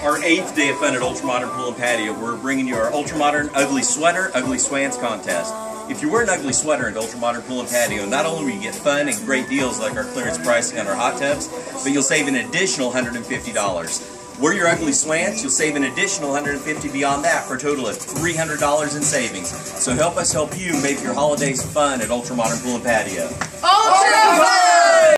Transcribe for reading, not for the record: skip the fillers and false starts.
our 8th day of fun at Ultramodern Pool and Patio. We're bringing you our Ultramodern Ugly Sweater, Ugly Swants contest. If you wear an ugly sweater at Ultramodern Pool and Patio, not only will you get fun and great deals like our clearance pricing on our hot tubs, but you'll save an additional $150. Wear your ugly swants, you'll save an additional $150 beyond that for a total of $300 in savings. So help us help you make your holidays fun at Ultramodern Pool and Patio. Ultra Fun!